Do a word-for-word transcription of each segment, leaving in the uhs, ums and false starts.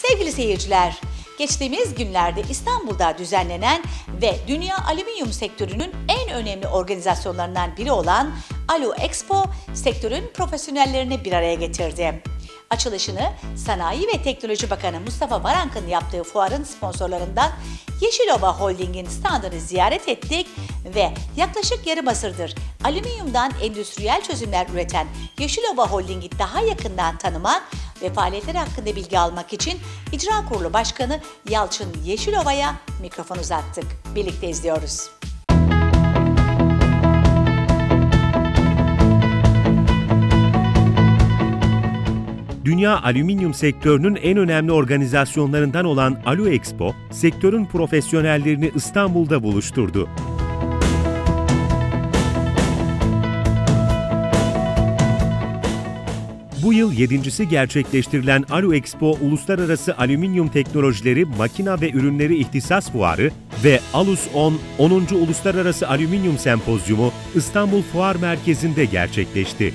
Sevgili seyirciler, geçtiğimiz günlerde İstanbul'da düzenlenen ve dünya alüminyum sektörünün en önemli organizasyonlarından biri olan Alu Expo, sektörün profesyonellerini bir araya getirdi. Açılışını Sanayi ve Teknoloji Bakanı Mustafa Varank'ın yaptığı fuarın sponsorlarından Yeşilova Holding'in standını ziyaret ettik ve yaklaşık yarım asırdır alüminyumdan endüstriyel çözümler üreten Yeşilova Holding'i daha yakından tanımak ve faaliyetleri hakkında bilgi almak için İcra Kurulu Başkanı Yalçın Yeşilova'ya mikrofon uzattık. Birlikte izliyoruz. Dünya alüminyum sektörünün en önemli organizasyonlarından olan Alu Expo, sektörün profesyonellerini İstanbul'da buluşturdu. Bu yıl yedincisi gerçekleştirilen Alu Expo, Uluslararası Alüminyum Teknolojileri, Makina ve Ürünleri İhtisas Fuarı ve Alus on, onuncu Uluslararası Alüminyum Sempozyumu İstanbul Fuar Merkezi'nde gerçekleşti.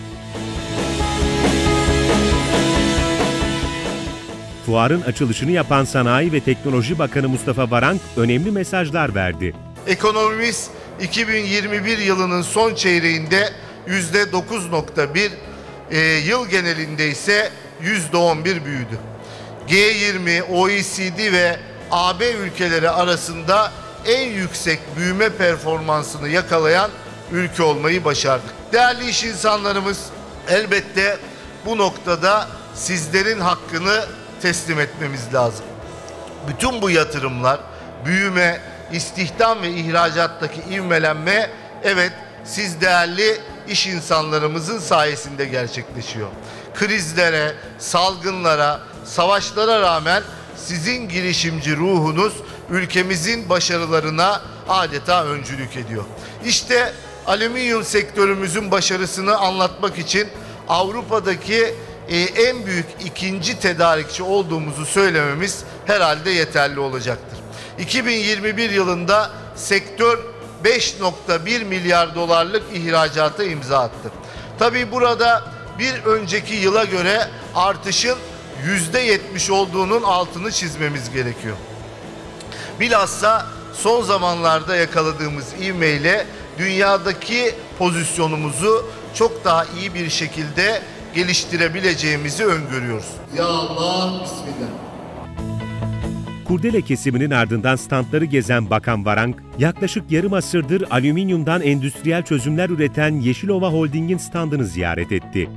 Fuarın açılışını yapan Sanayi ve Teknoloji Bakanı Mustafa Varank önemli mesajlar verdi. Ekonomimiz iki bin yirmi bir yılının son çeyreğinde yüzde dokuz nokta bir, e, yıl genelinde ise yüzde on bir büyüdü. G yirmi, O E C D ve A B ülkeleri arasında en yüksek büyüme performansını yakalayan ülke olmayı başardık. Değerli iş insanlarımız, elbette bu noktada sizlerin hakkını teslim etmemiz lazım. Bütün bu yatırımlar, büyüme, istihdam ve ihracattaki ivmelenme, evet, siz değerli iş insanlarımızın sayesinde gerçekleşiyor. Krizlere, salgınlara, savaşlara rağmen sizin girişimci ruhunuz ülkemizin başarılarına adeta öncülük ediyor. İşte alüminyum sektörümüzün başarısını anlatmak için Avrupa'daki en büyük ikinci tedarikçi olduğumuzu söylememiz herhalde yeterli olacaktır. iki bin yirmi bir yılında sektör beş nokta bir milyar dolarlık ihracata imza attı. Tabii burada bir önceki yıla göre artışın yüzde yetmiş olduğunun altını çizmemiz gerekiyor. Bilhassa son zamanlarda yakaladığımız ivmeyle dünyadaki pozisyonumuzu çok daha iyi bir şekilde geliştirebileceğimizi öngörüyoruz. Ya Allah, bismillah. Kurdele kesiminin ardından standları gezen Bakan Varank, yaklaşık yarım asırdır alüminyumdan endüstriyel çözümler üreten Yeşilova Holding'in standını ziyaret etti.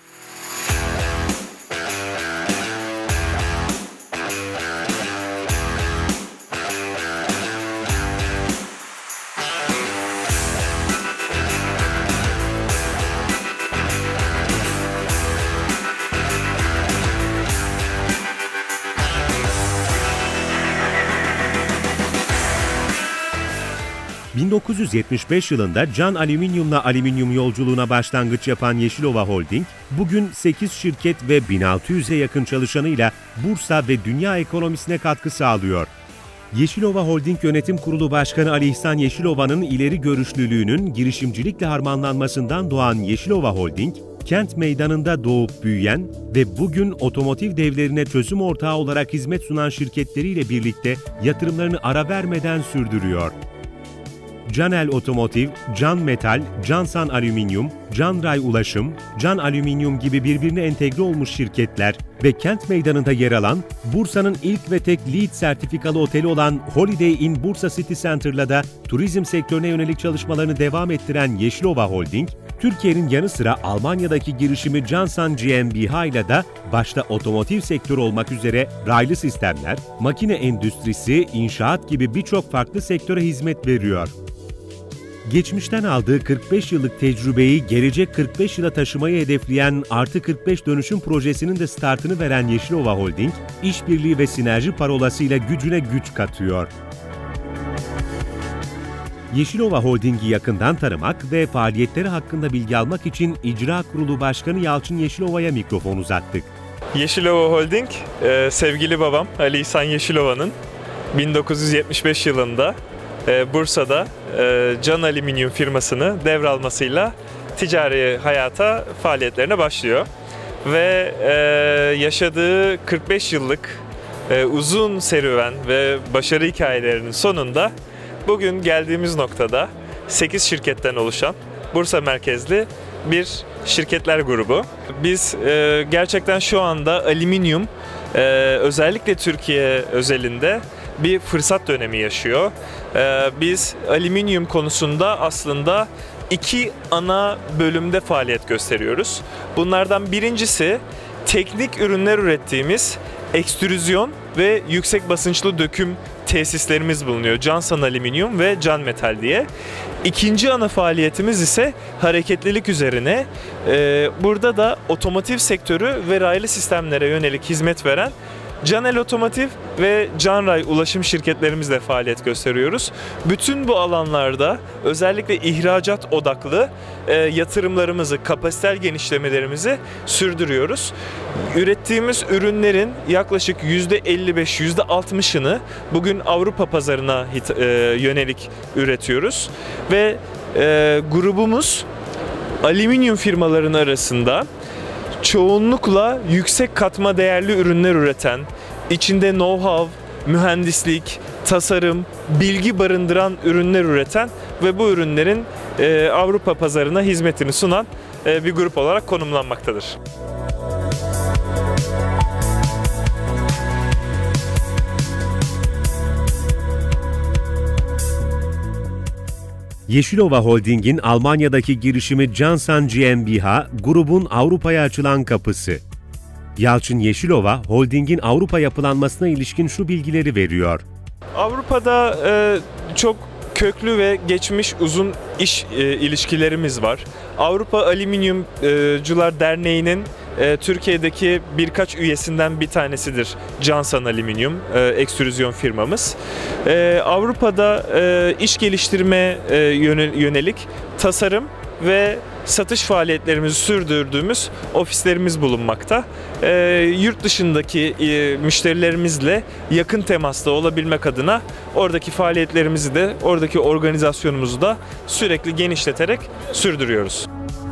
bin dokuz yüz yetmiş beş yılında Can Alüminyum'la alüminyum yolculuğuna başlangıç yapan Yeşilova Holding, bugün sekiz şirket ve bin altı yüze yakın çalışanıyla Bursa ve dünya ekonomisine katkı sağlıyor. Yeşilova Holding Yönetim Kurulu Başkanı Ali İhsan Yeşilova'nın ileri görüşlülüğünün girişimcilikle harmanlanmasından doğan Yeşilova Holding, kent meydanında doğup büyüyen ve bugün otomotiv devlerine çözüm ortağı olarak hizmet sunan şirketleriyle birlikte yatırımlarını ara vermeden sürdürüyor. Canel Otomotiv, Can Metal, Cansan Alüminyum, Canray Ulaşım, Can Alüminyum gibi birbirine entegre olmuş şirketler ve kent meydanında yer alan, Bursa'nın ilk ve tek LEED sertifikalı oteli olan Holiday Inn Bursa City Center'la da turizm sektörüne yönelik çalışmalarını devam ettiren Yeşilova Holding, Türkiye'nin yanı sıra Almanya'daki girişimi Cansan G m b H ile de başta otomotiv sektörü olmak üzere raylı sistemler, makine endüstrisi, inşaat gibi birçok farklı sektöre hizmet veriyor. Geçmişten aldığı kırk beş yıllık tecrübeyi gelecek kırk beş yıla taşımayı hedefleyen Artı kırk beş dönüşüm projesinin de startını veren Yeşilova Holding, işbirliği ve sinerji parolasıyla gücüne güç katıyor. Yeşilova Holding'i yakından tanımak ve faaliyetleri hakkında bilgi almak için İcra Kurulu Başkanı Yalçın Yeşilova'ya mikrofon uzattık. Yeşilova Holding, sevgili babam Ali İhsan Yeşilova'nın bin dokuz yüz yetmiş beş yılında Bursa'da Can Alüminyum firmasını devralmasıyla ticari hayata faaliyetlerine başlıyor. Ve yaşadığı kırk beş yıllık e, uzun serüven ve başarı hikayelerinin sonunda bugün geldiğimiz noktada sekiz şirketten oluşan Bursa merkezli bir şirketler grubu. Biz e, gerçekten şu anda alüminyum e, özellikle Türkiye özelinde bir fırsat dönemi yaşıyor. E, biz alüminyum konusunda aslında iki ana bölümde faaliyet gösteriyoruz. Bunlardan birincisi teknik ürünler ürettiğimiz ekstrüzyon ve yüksek basınçlı döküm tesislerimiz bulunuyor. Cansan Alüminyum ve Can Metal diye. İkinci ana faaliyetimiz ise hareketlilik üzerine. Ee, burada da otomotiv sektörü ve raylı sistemlere yönelik hizmet veren Canel Otomotiv ve Canray ulaşım şirketlerimizle faaliyet gösteriyoruz. Bütün bu alanlarda özellikle ihracat odaklı e, yatırımlarımızı, kapasitel genişlemelerimizi sürdürüyoruz. Ürettiğimiz ürünlerin yaklaşık yüzde elli beş yüzde altmışını bugün Avrupa pazarına hit, e, yönelik üretiyoruz. Ve e, grubumuz alüminyum firmaların arasında çoğunlukla yüksek katma değerli ürünler üreten, içinde know-how, mühendislik, tasarım, bilgi barındıran ürünler üreten ve bu ürünlerin e, Avrupa pazarına hizmetini sunan e, bir grup olarak konumlanmaktadır. Yeşilova Holding'in Almanya'daki girişimi Cansan GmbH, grubun Avrupa'ya açılan kapısı. Yalçın Yeşilova, Holding'in Avrupa yapılanmasına ilişkin şu bilgileri veriyor. Avrupa'da e, çok köklü ve geçmiş uzun iş e, ilişkilerimiz var. Avrupa Alüminyumcular Derneği'nin e, Türkiye'deki birkaç üyesinden bir tanesidir Cansan Alüminyum, e, ekstrüzyon firmamız. E, Avrupa'da e, iş geliştirme e, yönelik tasarım ve satış faaliyetlerimizi sürdürdüğümüz ofislerimiz bulunmakta. E, yurt dışındaki e, müşterilerimizle yakın temasta olabilmek adına oradaki faaliyetlerimizi de, oradaki organizasyonumuzu da sürekli genişleterek sürdürüyoruz.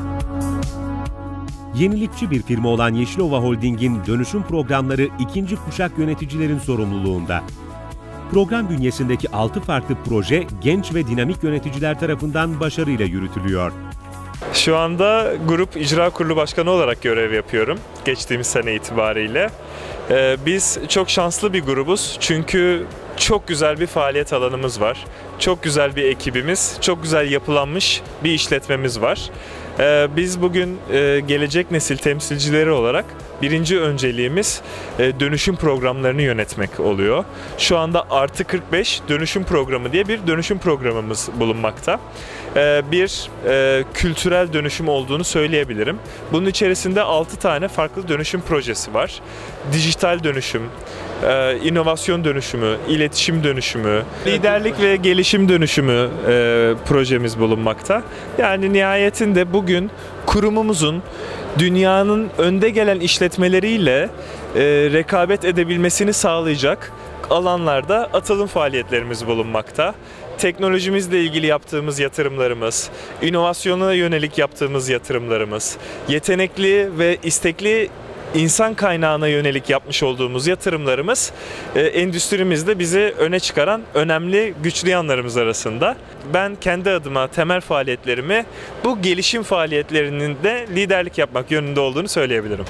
Yenilikçi bir firma olan Yeşilova Holding'in dönüşüm programları ikinci kuşak yöneticilerin sorumluluğunda. Program bünyesindeki altı farklı proje genç ve dinamik yöneticiler tarafından başarıyla yürütülüyor. Şu anda Grup İcra Kurulu Başkanı olarak görev yapıyorum geçtiğimiz sene itibariyle. Ee, biz çok şanslı bir grubuz çünkü çok güzel bir faaliyet alanımız var. Çok güzel bir ekibimiz, çok güzel yapılanmış bir işletmemiz var. Ee, biz bugün e, gelecek nesil temsilcileri olarak birinci önceliğimiz e, dönüşüm programlarını yönetmek oluyor. Şu anda Artı kırk beş dönüşüm programı diye bir dönüşüm programımız bulunmakta. E, bir e, kültürel dönüşüm olduğunu söyleyebilirim. Bunun içerisinde altı tane farklı dönüşüm projesi var. Dijital dönüşüm, e, inovasyon dönüşümü, iletişim dönüşümü, liderlik ve gelişim dönüşümü e, projemiz bulunmakta. Yani nihayetinde bugün kurumumuzun dünyanın önde gelen işletmeleriyle e, rekabet edebilmesini sağlayacak alanlarda atılım faaliyetlerimiz bulunmakta. Teknolojimizle ilgili yaptığımız yatırımlarımız, inovasyona yönelik yaptığımız yatırımlarımız, yetenekli ve istekli insan kaynağına yönelik yapmış olduğumuz yatırımlarımız e, endüstrimizde bizi öne çıkaran önemli güçlü yanlarımız arasında. Ben kendi adıma temel faaliyetlerimi bu gelişim faaliyetlerinin de liderlik yapmak yönünde olduğunu söyleyebilirim.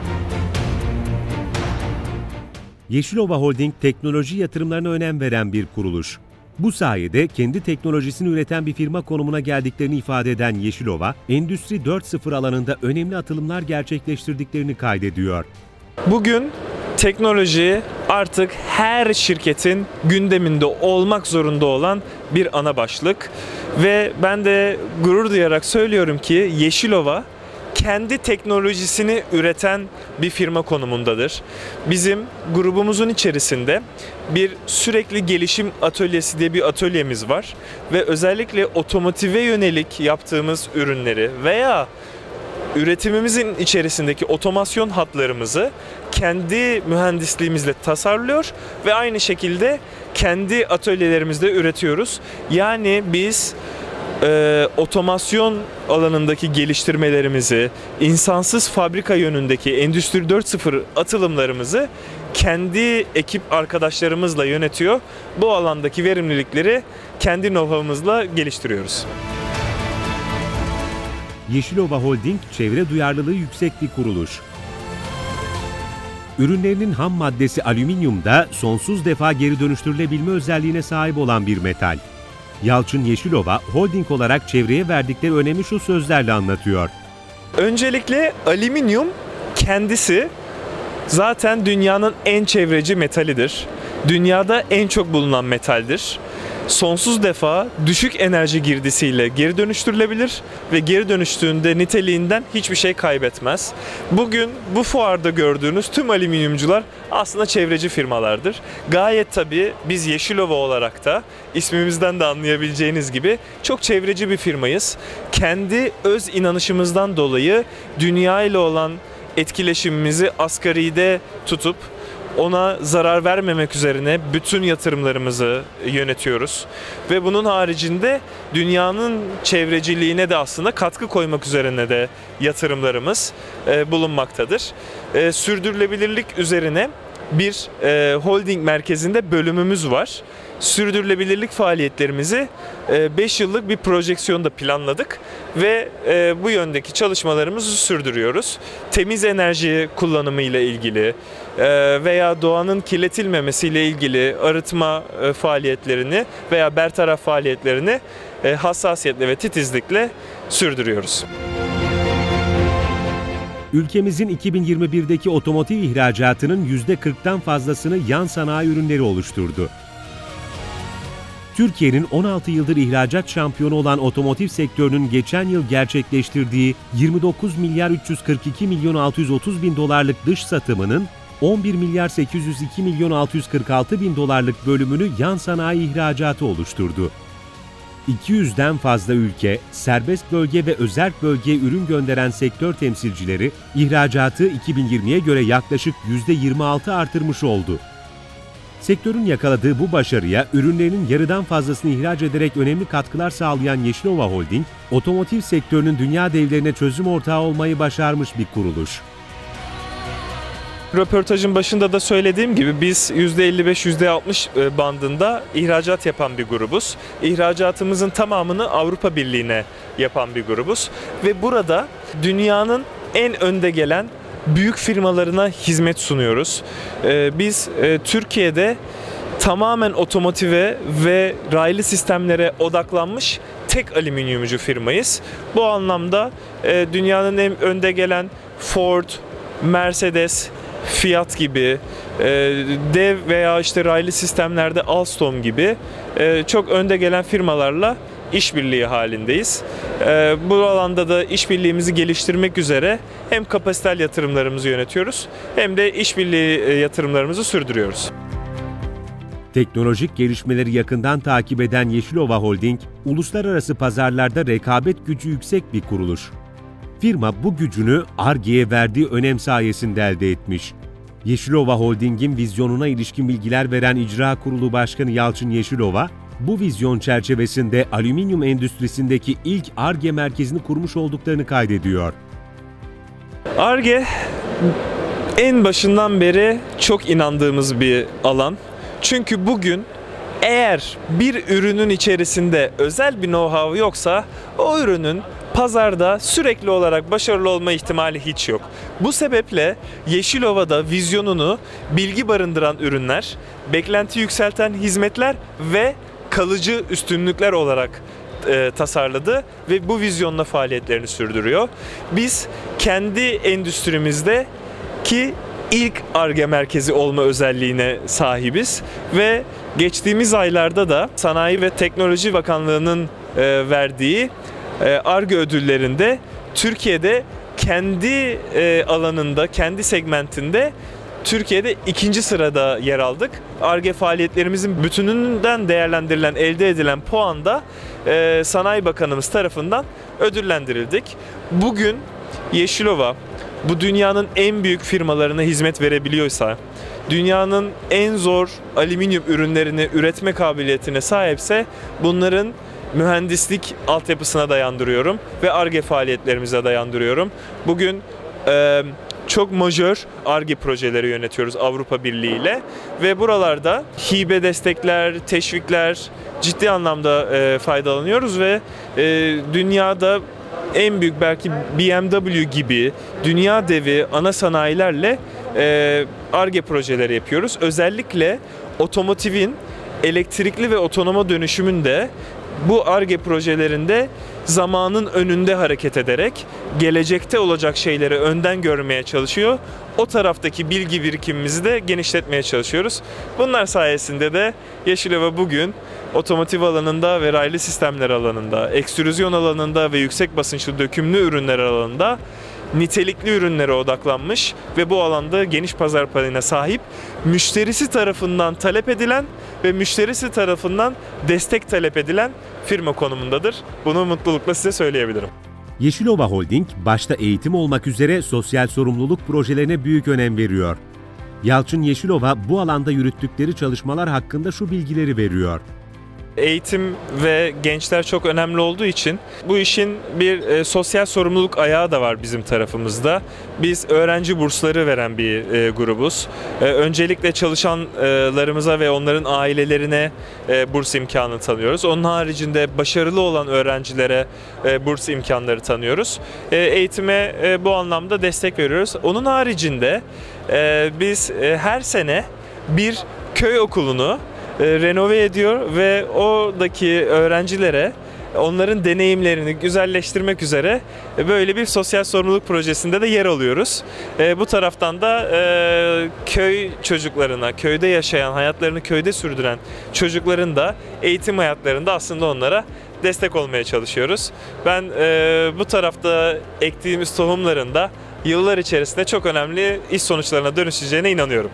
Yeşilova Holding teknoloji yatırımlarına önem veren bir kuruluş. Bu sayede kendi teknolojisini üreten bir firma konumuna geldiklerini ifade eden Yeşilova, Endüstri dört nokta sıfır alanında önemli atılımlar gerçekleştirdiklerini kaydediyor. Bugün teknoloji artık her şirketin gündeminde olmak zorunda olan bir ana başlık ve ben de gurur duyarak söylüyorum ki Yeşilova kendi teknolojisini üreten bir firma konumundadır. Bizim grubumuzun içerisinde bir sürekli gelişim atölyesi diye bir atölyemiz var ve özellikle otomotive yönelik yaptığımız ürünleri veya üretimimizin içerisindeki otomasyon hatlarımızı kendi mühendisliğimizle tasarlıyor ve aynı şekilde kendi atölyelerimizde üretiyoruz. Yani biz e, otomasyon alanındaki geliştirmelerimizi, insansız fabrika yönündeki Endüstri dört nokta sıfır atılımlarımızı kendi ekip arkadaşlarımızla yönetiyor. Bu alandaki verimlilikleri kendi know-how'ımızla geliştiriyoruz. Yeşilova Holding, çevre duyarlılığı yüksek bir kuruluş. Ürünlerinin ham maddesi alüminyumda sonsuz defa geri dönüştürülebilme özelliğine sahip olan bir metal. Yalçın Yeşilova, holding olarak çevreye verdikleri önemi şu sözlerle anlatıyor. Öncelikle alüminyum kendisi zaten dünyanın en çevreci metalidir. Dünyada en çok bulunan metaldir. Sonsuz defa düşük enerji girdisiyle geri dönüştürülebilir ve geri dönüştüğünde niteliğinden hiçbir şey kaybetmez. Bugün bu fuarda gördüğünüz tüm alüminyumcular aslında çevreci firmalardır. Gayet tabii biz Yeşilova olarak da ismimizden de anlayabileceğiniz gibi çok çevreci bir firmayız. Kendi öz inanışımızdan dolayı dünya ile olan etkileşimimizi asgaride tutup ona zarar vermemek üzerine bütün yatırımlarımızı yönetiyoruz. Ve bunun haricinde dünyanın çevreciliğine de aslında katkı koymak üzerine de yatırımlarımız e, bulunmaktadır. E, sürdürülebilirlik üzerine bir e, holding merkezinde bölümümüz var. Sürdürülebilirlik faaliyetlerimizi beş yıllık bir projeksiyonda planladık ve bu yöndeki çalışmalarımızı sürdürüyoruz. Temiz enerji kullanımı ile ilgili veya doğanın kirletilmemesiyle ilgili arıtma faaliyetlerini veya bertaraf faaliyetlerini hassasiyetle ve titizlikle sürdürüyoruz. Ülkemizin iki bin yirmi birdeki otomotiv ihracatının yüzde kırktan fazlasını yan sanayi ürünleri oluşturdu. Türkiye'nin on altı yıldır ihracat şampiyonu olan otomotiv sektörünün geçen yıl gerçekleştirdiği yirmi dokuz milyar üç yüz kırk iki milyon altı yüz otuz bin dolarlık dış satımının on bir milyar sekiz yüz iki milyon altı yüz kırk altı bin dolarlık bölümünü yan sanayi ihracatı oluşturdu. iki yüzden fazla ülke, serbest bölge ve özerk bölgeye ürün gönderen sektör temsilcileri ihracatı iki bin yirmiye göre yaklaşık yüzde yirmi altı artırmış oldu. Sektörün yakaladığı bu başarıya ürünlerinin yarıdan fazlasını ihraç ederek önemli katkılar sağlayan Yeşilova Holding, otomotiv sektörünün dünya devlerine çözüm ortağı olmayı başarmış bir kuruluş. Röportajın başında da söylediğim gibi biz yüzde elli beş yüzde altmış bandında ihracat yapan bir grubuz. İhracatımızın tamamını Avrupa Birliği'ne yapan bir grubuz. Ve burada dünyanın en önde gelen büyük firmalarına hizmet sunuyoruz. Biz Türkiye'de tamamen otomotive ve raylı sistemlere odaklanmış tek alüminyumcu firmayız. Bu anlamda dünyanın en önde gelen Ford, Mercedes, Fiat gibi, dev veya işte raylı sistemlerde Alstom gibi çok önde gelen firmalarla işbirliği halindeyiz. Bu alanda da işbirliğimizi geliştirmek üzere hem kapasitel yatırımlarımızı yönetiyoruz hem de işbirliği yatırımlarımızı sürdürüyoruz. Teknolojik gelişmeleri yakından takip eden Yeşilova Holding, uluslararası pazarlarda rekabet gücü yüksek bir kuruluş. Firma bu gücünü Ar-Ge'ye verdiği önem sayesinde elde etmiş. Yeşilova Holding'in vizyonuna ilişkin bilgiler veren İcra Kurulu Başkanı Yalçın Yeşilova, bu vizyon çerçevesinde alüminyum endüstrisindeki ilk Ar-Ge merkezini kurmuş olduklarını kaydediyor. Ar-Ge en başından beri çok inandığımız bir alan. Çünkü bugün eğer bir ürünün içerisinde özel bir know-how yoksa o ürünün pazarda sürekli olarak başarılı olma ihtimali hiç yok. Bu sebeple Yeşilova'da vizyonunu bilgi barındıran ürünler, beklenti yükselten hizmetler ve kalıcı üstünlükler olarak e, tasarladı ve bu vizyonla faaliyetlerini sürdürüyor. Biz kendi endüstrimizde ki ilk Ar-Ge merkezi olma özelliğine sahibiz ve geçtiğimiz aylarda da Sanayi ve Teknoloji Bakanlığı'nın e, verdiği Ar-Ge ödüllerinde Türkiye'de kendi e, alanında, kendi segmentinde Türkiye'de ikinci sırada yer aldık. Ar-Ge faaliyetlerimizin bütününden değerlendirilen, elde edilen puanda e, Sanayi Bakanımız tarafından ödüllendirildik. Bugün Yeşilova bu dünyanın en büyük firmalarına hizmet verebiliyorsa, dünyanın en zor alüminyum ürünlerini üretme kabiliyetine sahipse bunların mühendislik altyapısına dayandırıyorum ve Ar-Ge faaliyetlerimize dayandırıyorum. Bugün e, çok majör Ar-Ge projeleri yönetiyoruz Avrupa Birliği ile ve buralarda hibe destekler, teşvikler ciddi anlamda e, faydalanıyoruz ve e, dünyada en büyük belki B M W gibi dünya devi ana sanayilerle e, Ar-Ge projeleri yapıyoruz. Özellikle otomotivin elektrikli ve otonoma dönüşümünde bu Ar-Ge projelerinde zamanın önünde hareket ederek gelecekte olacak şeyleri önden görmeye çalışıyor. O taraftaki bilgi birikimimizi de genişletmeye çalışıyoruz. Bunlar sayesinde de Yeşilova bugün otomotiv alanında ve raylı sistemler alanında, ekstrüzyon alanında ve yüksek basınçlı dökümlü ürünler alanında nitelikli ürünlere odaklanmış ve bu alanda geniş pazar payına sahip, müşterisi tarafından talep edilen ve müşterisi tarafından destek talep edilen firma konumundadır. Bunu mutlulukla size söyleyebilirim. Yeşilova Holding, başta eğitim olmak üzere sosyal sorumluluk projelerine büyük önem veriyor. Yalçın Yeşilova bu alanda yürüttükleri çalışmalar hakkında şu bilgileri veriyor. Eğitim ve gençler çok önemli olduğu için bu işin bir e, sosyal sorumluluk ayağı da var bizim tarafımızda. Biz öğrenci bursları veren bir e, grubuz. E, öncelikle çalışanlarımıza ve onların ailelerine e, burs imkanı tanıyoruz. Onun haricinde başarılı olan öğrencilere e, burs imkanları tanıyoruz. E, eğitime e, bu anlamda destek veriyoruz. Onun haricinde e, biz e, her sene bir köy okulunu renove ediyor ve oradaki öğrencilere onların deneyimlerini güzelleştirmek üzere böyle bir sosyal sorumluluk projesinde de yer alıyoruz. Bu taraftan da köy çocuklarına, köyde yaşayan, hayatlarını köyde sürdüren çocukların da eğitim hayatlarında aslında onlara destek olmaya çalışıyoruz. Ben bu tarafta ektiğimiz tohumların da yıllar içerisinde çok önemli iş sonuçlarına dönüşeceğine inanıyorum.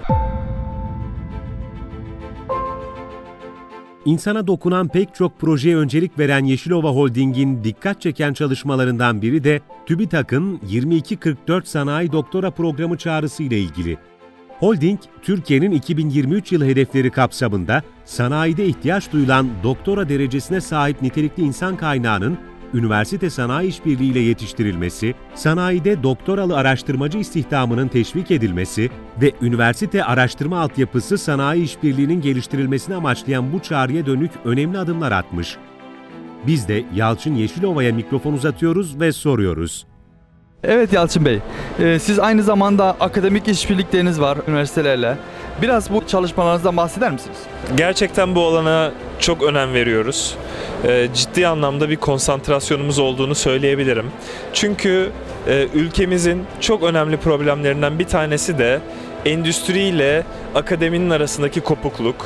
İnsana dokunan pek çok projeye öncelik veren Yeşilova Holding'in dikkat çeken çalışmalarından biri de TÜBİTAK'ın yirmi iki kırk dört Sanayi Doktora Programı çağrısı ile ilgili. Holding, Türkiye'nin iki bin yirmi üç yılı hedefleri kapsamında sanayide ihtiyaç duyulan doktora derecesine sahip nitelikli insan kaynağının üniversite sanayi işbirliği ile yetiştirilmesi, sanayide doktoralı araştırmacı istihdamının teşvik edilmesi ve üniversite araştırma altyapısı sanayi işbirliğinin geliştirilmesini amaçlayan bu çağrıya dönük önemli adımlar atmış. Biz de Yalçın Yeşilova'ya mikrofon uzatıyoruz ve soruyoruz. Evet Yalçın Bey, siz aynı zamanda akademik işbirlikleriniz var üniversitelerle. Biraz bu çalışmalarınızdan bahseder misiniz? Gerçekten bu alana çok önem veriyoruz. Ciddi anlamda bir konsantrasyonumuz olduğunu söyleyebilirim. Çünkü ülkemizin çok önemli problemlerinden bir tanesi de endüstri ile akademinin arasındaki kopukluk.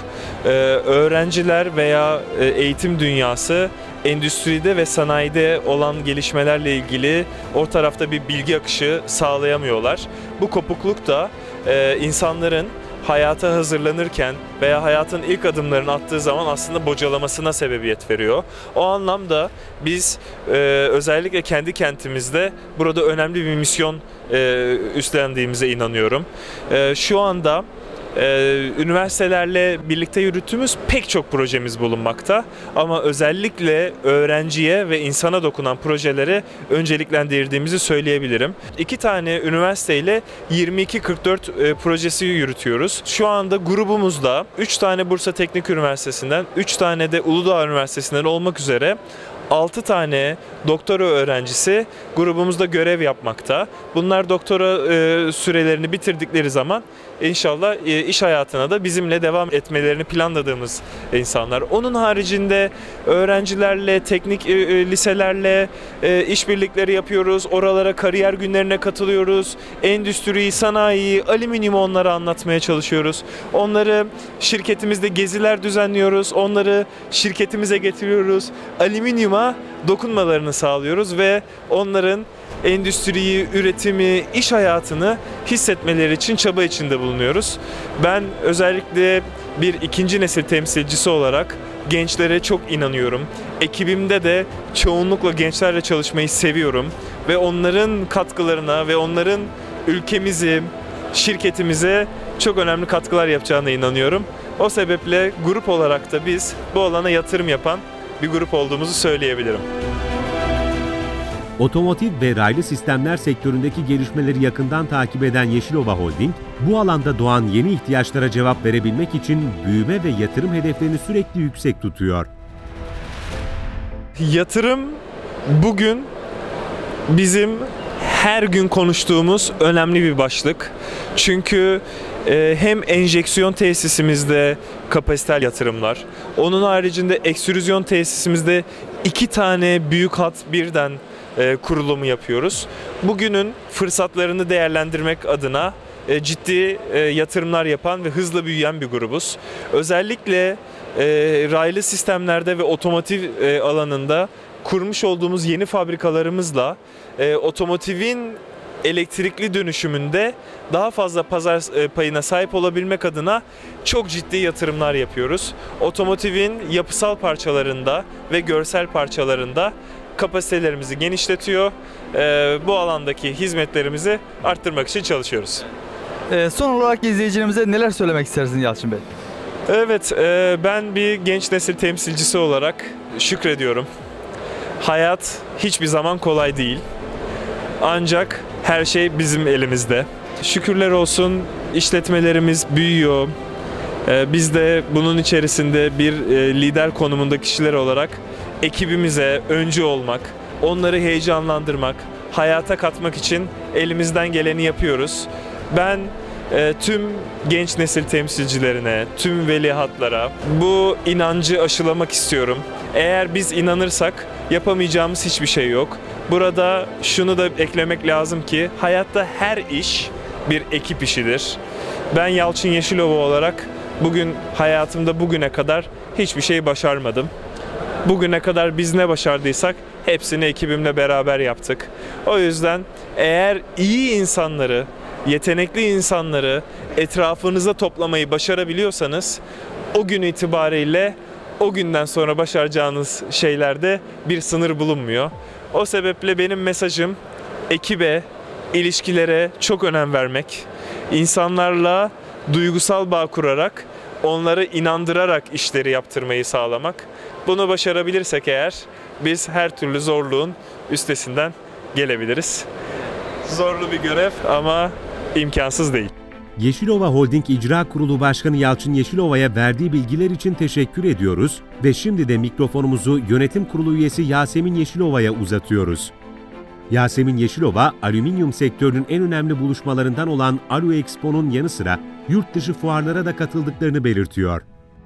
Öğrenciler veya eğitim dünyası endüstride ve sanayide olan gelişmelerle ilgili o tarafta bir bilgi akışı sağlayamıyorlar. Bu kopukluk da insanların hayata hazırlanırken veya hayatın ilk adımlarını attığı zaman aslında bocalamasına sebebiyet veriyor. O anlamda biz e, özellikle kendi kentimizde burada önemli bir misyon e, üstlendiğimize inanıyorum. E, şu anda Ee, üniversitelerle birlikte yürüttüğümüz pek çok projemiz bulunmakta. Ama özellikle öğrenciye ve insana dokunan projelere önceliklendirdiğimizi söyleyebilirim. İki tane üniversiteyle yirmi iki kırk dört e, projesi yürütüyoruz. Şu anda grubumuzda üç tane Bursa Teknik Üniversitesi'nden, üç tane de Uludağ Üniversitesi'nden olmak üzere altı tane doktora öğrencisi grubumuzda görev yapmakta. Bunlar doktora e, sürelerini bitirdikleri zaman inşallah e, iş hayatına da bizimle devam etmelerini planladığımız insanlar. Onun haricinde öğrencilerle, teknik e, liselerle e, işbirlikleri yapıyoruz. Oralara kariyer günlerine katılıyoruz. Endüstriyi, sanayiyi, alüminyumu onlara anlatmaya çalışıyoruz. Onları şirketimizde geziler düzenliyoruz. Onları şirketimize getiriyoruz. Alüminyuma dokunmalarını sağlıyoruz ve onların endüstriyi, üretimi, iş hayatını hissetmeleri için çaba içinde bulunuyoruz. Ben özellikle bir ikinci nesil temsilcisi olarak gençlere çok inanıyorum. Ekibimde de çoğunlukla gençlerle çalışmayı seviyorum ve onların katkılarına ve onların ülkemizi, şirketimize çok önemli katkılar yapacağına inanıyorum. O sebeple grup olarak da biz bu alana yatırım yapan bir grup olduğumuzu söyleyebilirim. Otomotiv ve raylı sistemler sektöründeki gelişmeleri yakından takip eden Yeşilova Holding, bu alanda doğan yeni ihtiyaçlara cevap verebilmek için büyüme ve yatırım hedeflerini sürekli yüksek tutuyor. Yatırım bugün bizim her gün konuştuğumuz önemli bir başlık. Çünkü e, hem enjeksiyon tesisimizde kapasitel yatırımlar, onun haricinde ekstrüzyon tesisimizde iki tane büyük hat birden e, kurulumu yapıyoruz. Bugünün fırsatlarını değerlendirmek adına e, ciddi e, yatırımlar yapan ve hızla büyüyen bir grubuz. Özellikle e, raylı sistemlerde ve otomotiv e, alanında kurmuş olduğumuz yeni fabrikalarımızla e, otomotivin elektrikli dönüşümünde daha fazla pazar e, payına sahip olabilmek adına çok ciddi yatırımlar yapıyoruz. Otomotivin yapısal parçalarında ve görsel parçalarında kapasitelerimizi genişletiyor. E, bu alandaki hizmetlerimizi arttırmak için çalışıyoruz. E, son olarak izleyicilerimize neler söylemek istersiniz Yalçın Bey? Evet, e, ben bir genç nesil temsilcisi olarak şükrediyorum. Hayat hiçbir zaman kolay değil. Ancak her şey bizim elimizde. Şükürler olsun işletmelerimiz büyüyor. Ee, biz de bunun içerisinde bir e, lider konumunda kişiler olarak ekibimize öncü olmak, onları heyecanlandırmak, hayata katmak için elimizden geleni yapıyoruz. Ben e, tüm genç nesil temsilcilerine, tüm veliahtlara bu inancı aşılamak istiyorum. Eğer biz inanırsak yapamayacağımız hiçbir şey yok. Burada şunu da eklemek lazım ki hayatta her iş bir ekip işidir. Ben Yalçın Yeşilova olarak bugün hayatımda bugüne kadar hiçbir şey başarmadım. Bugüne kadar biz ne başardıysak hepsini ekibimle beraber yaptık. O yüzden eğer iyi insanları, yetenekli insanları etrafınıza toplamayı başarabiliyorsanız o gün itibariyle o günden sonra başaracağınız şeylerde bir sınır bulunmuyor. O sebeple benim mesajım ekibe, ilişkilere çok önem vermek, insanlarla duygusal bağ kurarak, onları inandırarak işleri yaptırmayı sağlamak. Bunu başarabilirsek eğer biz her türlü zorluğun üstesinden gelebiliriz. Zorlu bir görev ama imkansız değil. Yeşilova Holding İcra Kurulu Başkanı Yalçın Yeşilova'ya verdiği bilgiler için teşekkür ediyoruz ve şimdi de mikrofonumuzu Yönetim Kurulu üyesi Yasemin Yeşilova'ya uzatıyoruz. Yasemin Yeşilova, alüminyum sektörünün en önemli buluşmalarından olan Alu Expo'nun yanı sıra yurt dışı fuarlara da katıldıklarını belirtiyor.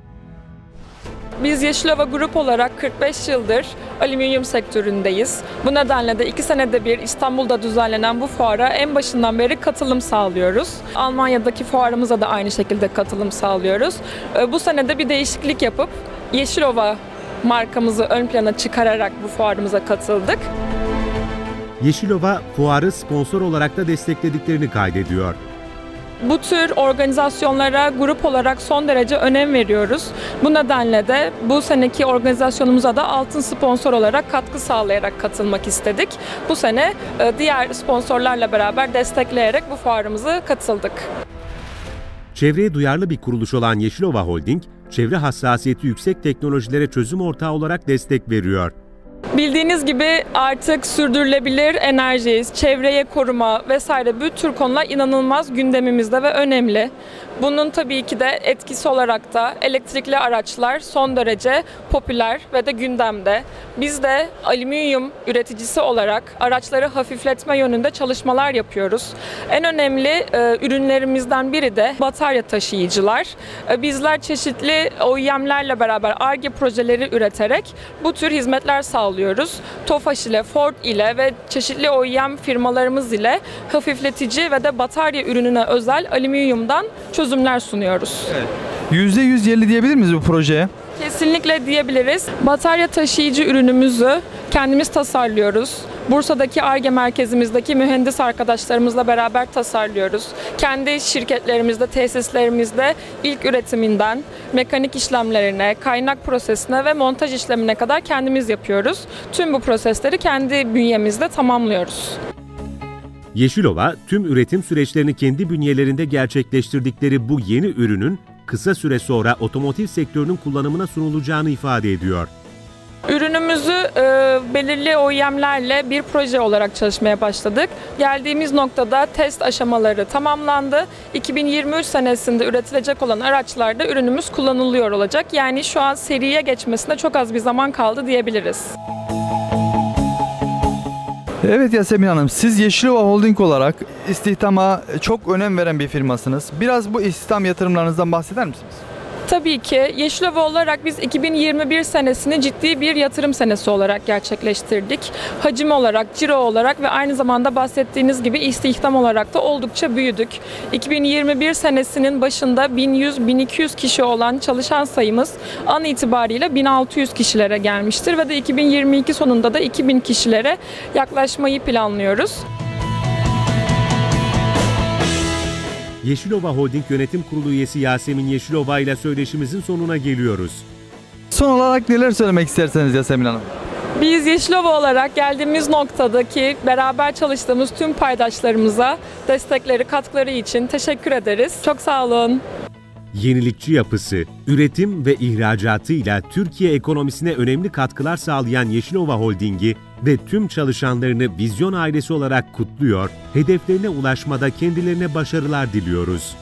Biz Yeşilova Grup olarak kırk beş yıldır alüminyum sektöründeyiz. Bu nedenle de iki senede bir İstanbul'da düzenlenen bu fuara en başından beri katılım sağlıyoruz. Almanya'daki fuarımıza da aynı şekilde katılım sağlıyoruz. Bu senede bir değişiklik yapıp Yeşilova markamızı ön plana çıkararak bu fuarımıza katıldık. Yeşilova, fuarı sponsor olarak da desteklediklerini kaydediyor. Bu tür organizasyonlara grup olarak son derece önem veriyoruz. Bu nedenle de bu seneki organizasyonumuza da altın sponsor olarak katkı sağlayarak katılmak istedik. Bu sene diğer sponsorlarla beraber destekleyerek bu fuarımıza katıldık. Çevreye duyarlı bir kuruluş olan Yeşilova Holding, çevre hassasiyeti yüksek teknolojilere çözüm ortağı olarak destek veriyor. Bildiğiniz gibi artık sürdürülebilir enerji, çevreye koruma vesaire bu tür konular inanılmaz gündemimizde ve önemli. Bunun tabii ki de etkisi olarak da elektrikli araçlar son derece popüler ve de gündemde. Biz de alüminyum üreticisi olarak araçları hafifletme yönünde çalışmalar yapıyoruz. En önemli e, ürünlerimizden biri de batarya taşıyıcılar. E, bizler çeşitli O E M'lerle beraber Ar-Ge projeleri üreterek bu tür hizmetler sağlıyoruz. Tofaş ile, Ford ile ve çeşitli O E M firmalarımız ile hafifletici ve de batarya ürününe özel alüminyumdan çözümler sunuyoruz. Evet. yüzde yüz yerli diyebilir miyiz bu projeye? Kesinlikle diyebiliriz. Batarya taşıyıcı ürünümüzü kendimiz tasarlıyoruz. Bursa'daki Ar-Ge merkezimizdeki mühendis arkadaşlarımızla beraber tasarlıyoruz. Kendi şirketlerimizde, tesislerimizde ilk üretiminden mekanik işlemlerine, kaynak prosesine ve montaj işlemine kadar kendimiz yapıyoruz. Tüm bu prosesleri kendi bünyemizde tamamlıyoruz. Yeşilova, tüm üretim süreçlerini kendi bünyelerinde gerçekleştirdikleri bu yeni ürünün kısa süre sonra otomotiv sektörünün kullanımına sunulacağını ifade ediyor. Ürün Ürünümüzü e, belirli O E M'lerle bir proje olarak çalışmaya başladık. Geldiğimiz noktada test aşamaları tamamlandı. iki bin yirmi üç senesinde üretilecek olan araçlarda ürünümüz kullanılıyor olacak. Yani şu an seriye geçmesine çok az bir zaman kaldı diyebiliriz. Evet Yasemin Hanım, siz Yeşilova Holding olarak istihdama çok önem veren bir firmasınız. Biraz bu istihdam yatırımlarınızdan bahseder misiniz? Tabii ki Yeşilova olarak biz iki bin yirmi bir senesini ciddi bir yatırım senesi olarak gerçekleştirdik. Hacim olarak, ciro olarak ve aynı zamanda bahsettiğiniz gibi istihdam olarak da oldukça büyüdük. iki bin yirmi bir senesinin başında bin yüz bin iki yüz kişi olan çalışan sayımız an itibariyle bin altı yüz kişilere gelmiştir ve de iki bin yirmi iki sonunda da iki bin kişilere yaklaşmayı planlıyoruz. Yeşilova Holding Yönetim Kurulu üyesi Yasemin Yeşilova ile söyleşimizin sonuna geliyoruz. Son olarak neler söylemek isterseniz Yasemin Hanım? Biz Yeşilova olarak geldiğimiz noktadaki beraber çalıştığımız tüm paydaşlarımıza destekleri, katkıları için teşekkür ederiz. Çok sağ olun. Yenilikçi yapısı, üretim ve ihracatıyla Türkiye ekonomisine önemli katkılar sağlayan Yeşilova Holding'i ve tüm çalışanlarını Vizyon ailesi olarak kutluyor, hedeflerine ulaşmada kendilerine başarılar diliyoruz.